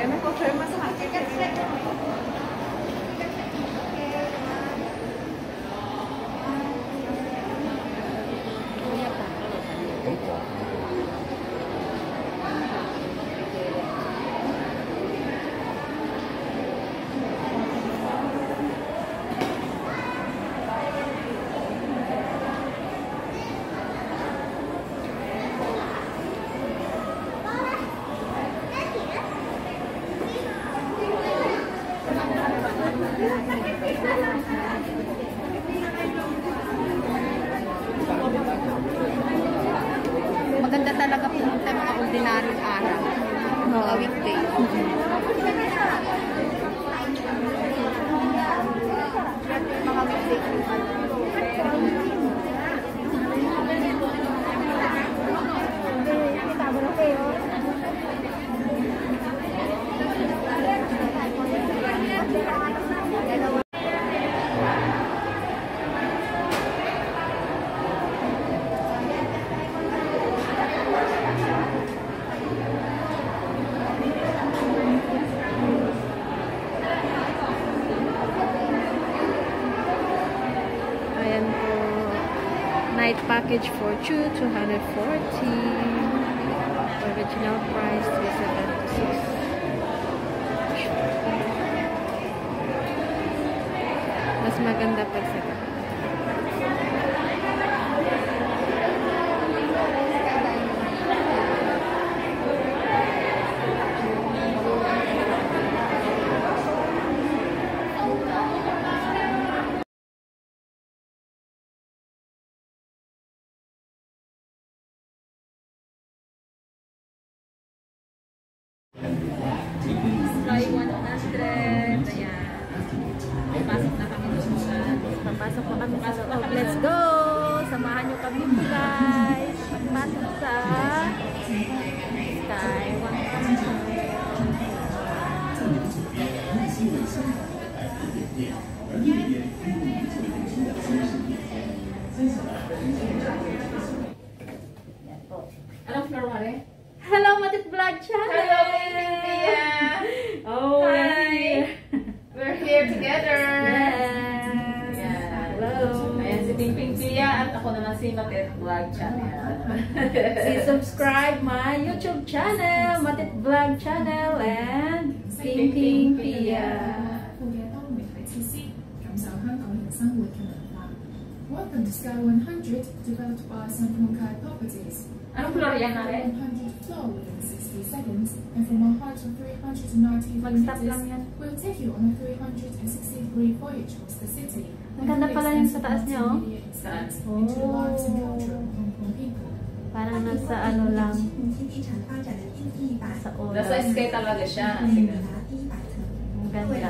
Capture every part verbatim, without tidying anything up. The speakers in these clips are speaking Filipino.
Maganda talaga pumunta mga ordinary araw. Mga weekday. Mga weekday. Night package for two, two hundred forty. Original price three seventy-six. Mas maganda pag sa Sky one hundred. Ayan. Papasok na kami doon. Papasok na kami sa loob. Let's go! Samahan nyo kami po guys. Papasok sa Sky one hundred. Anong floor mo rin? Hello, Matit Vlog Channel! Hello, Cynthia! Oh, hi! We're here together! Yes! Yeah. Hello! Ayan si Ping Pia at ako naman si Matit Vlog Channel. Please subscribe my YouTube channel, Matit Vlog Channel, and Ping Ping Pia. Welcome to Sky one hundred, developed by Hong KongICC Properties. Anong floor yan natin? one hundred floor within sixty seconds, and from a height of three hundred ninety-five meters, we'll take you on a three hundred sixty degree voyage across the city. Ang ganda pala yung sa taas niya, oh. Into the lives and culture of Hong Kong people. Parang nasa ano lang. Sa ola. Nasa sky talaga siya. Tingnan. Ang ganda.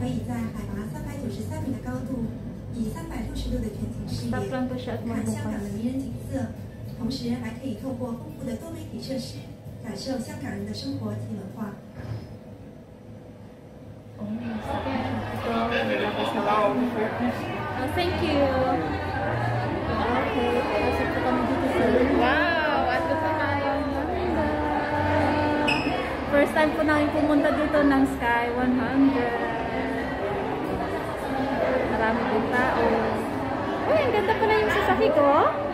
Stop lang po siya at magbukas. 同时还可以透过丰富的多媒体设施，感受香港人的生活及文化。 Oh, thank you. Okay, pasok po kami dito sa wow, at sa tayo. First time po namin pumunta dito ng Sky one hundred. Marami din tao. Uy, ang ganda pala yung sasakit ko.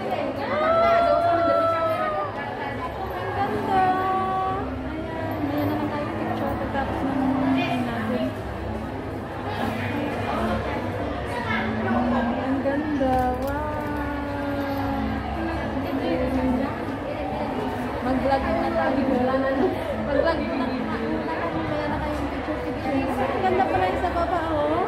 Mag-vlog na tayo. Wala na. Mag-vlog na tayo. Kaya na kayong picture-picture. Ang ganda pala yung sa baba, oh.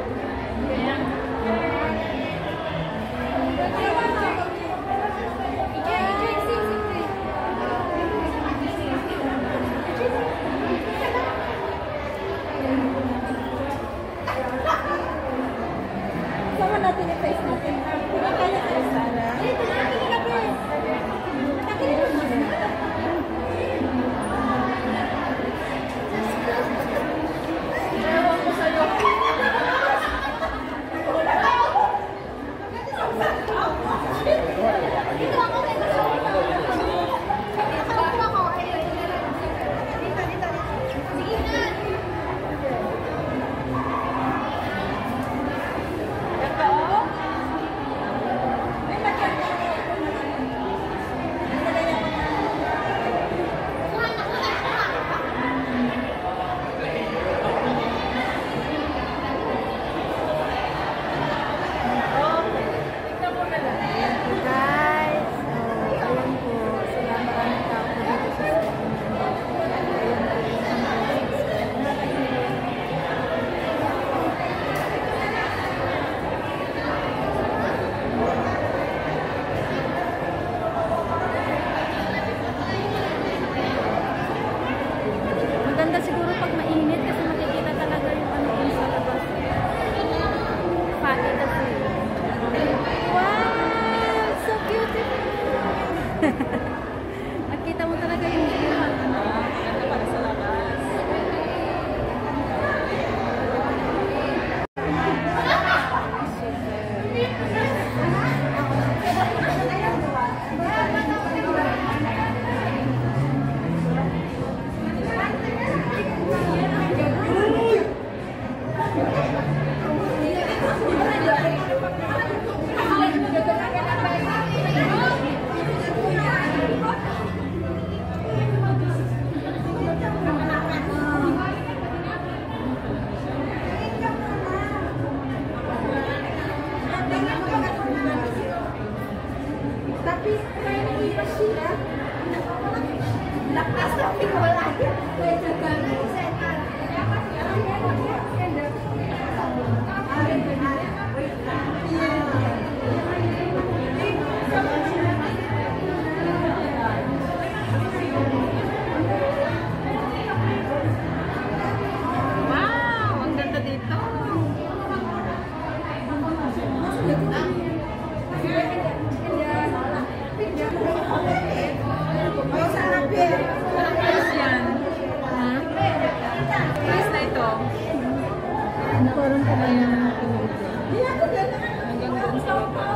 Sama natin yung face natin. Kaya tayo sana. Nakita mo talaga yung view. Ganda pala sa labas. Parang pa ba yung pinito? Hanggang doon sa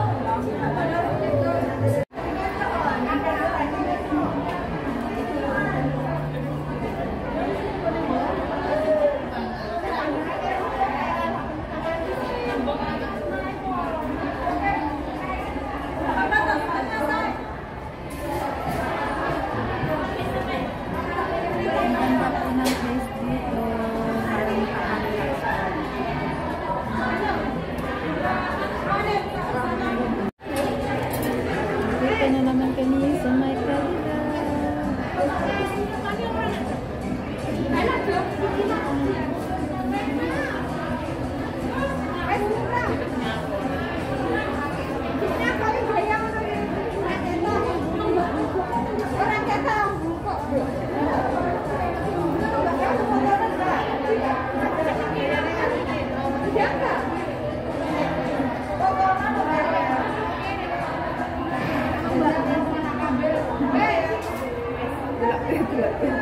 Dito na naman kami sa may kalida. Hey!